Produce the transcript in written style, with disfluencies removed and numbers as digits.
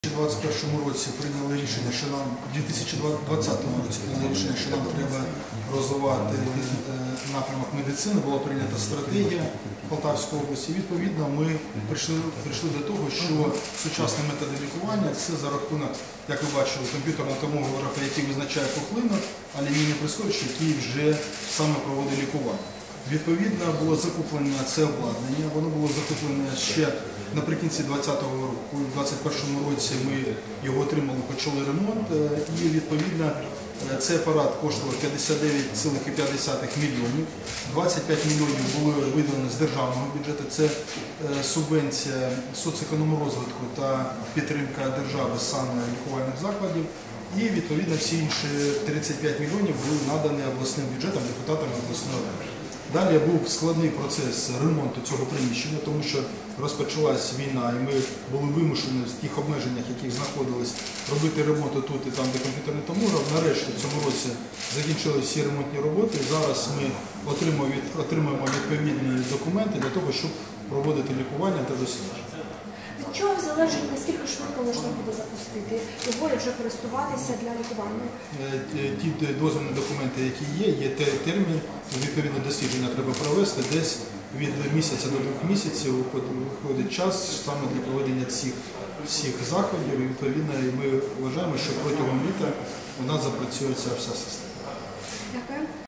У 2021 році прийняли рішення, що нам у 2020 році прийняли рішення, що нам треба розвивати напрямок медицини. Була прийнята стратегія Полтавської області. Відповідно, ми прийшли до того, що сучасні методи лікування – це за рахунок, як ви бачили, комп'ютерного томографа, який визначає пухлину, а лінійний прискорювач, який вже саме проводить лікування. Відповідно, було закуплено це обладнання, воно було закуплене ще наприкінці 2020 року. У 2021 році ми його отримали, почали ремонт і відповідно цей апарат коштував 59,5 мільйонів. 25 мільйонів були виділені з державного бюджету, це субвенція соцекономрозвитку та підтримка держави саме лікувальних закладів. І відповідно всі інші 35 мільйонів були надані обласним бюджетом, депутатам обласної ради. Далі був складний процес ремонту цього приміщення, тому що розпочалась війна і ми були вимушені в тих обмеженнях, яких знаходились, робити ремонт тут і там, де комп'ютерний томограф. Нарешті в цьому році закінчили всі ремонтні роботи. Зараз ми отримуємо відповідні документи для того, щоб проводити лікування та дослідження. Від чого залежить, наскільки швидко можна буде запустити його і вже користуватися для лікування? Ті дозвільні документи, які є термін, відповідно дослідження треба провести, десь від місяця до 2 місяців виходить час саме для проведення всіх заходів. І відповідно ми вважаємо, що протягом літа у нас запрацює ця вся система. Дякую.